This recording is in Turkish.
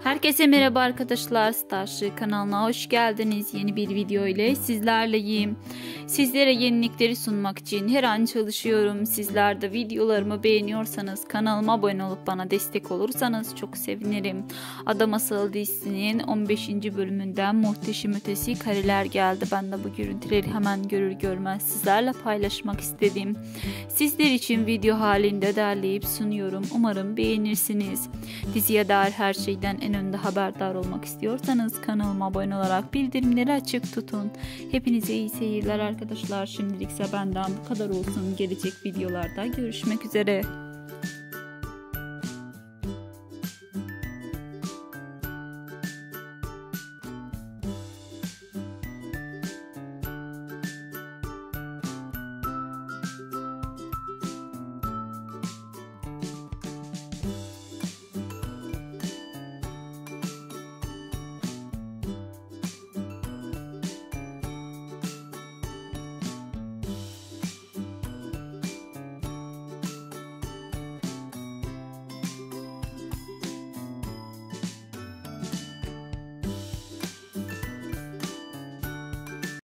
Herkese merhaba arkadaşlar, Starship kanalına hoş geldiniz. Yeni bir video ile sizlerleyim. Sizlere yenilikleri sunmak için her an çalışıyorum. Sizler de videolarımı beğeniyorsanız kanalıma abone olup bana destek olursanız çok sevinirim. Ada Masalı dizisinin 15. bölümünden muhteşem ötesi kareler geldi. Ben de bu görüntüleri hemen görür görmez sizlerle paylaşmak istedim. Sizler için video halinde derleyip sunuyorum. Umarım beğenirsiniz. Diziye dair her şeyden en önde haberdar olmak istiyorsanız kanalıma abone olarak bildirimleri açık tutun. Hepinize iyi seyirler arkadaşlar. Şimdilikse benden bu kadar olsun. Gelecek videolarda görüşmek üzere.